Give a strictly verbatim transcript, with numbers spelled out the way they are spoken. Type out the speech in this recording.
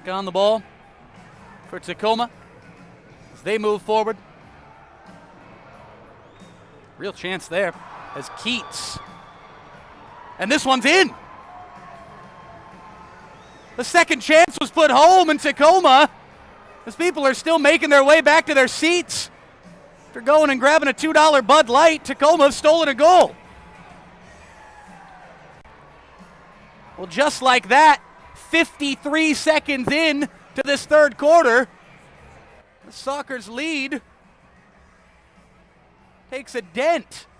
Back on the ball for Tacoma as they move forward. Real chance there as Keitz. And this one's in. The second chance was put home in Tacoma as people are still making their way back to their seats. After going and grabbing a two dollar Bud Light, Tacoma have stolen a goal. Well, just like that, fifty-three seconds in to this third quarter, the Sockers' lead takes a dent.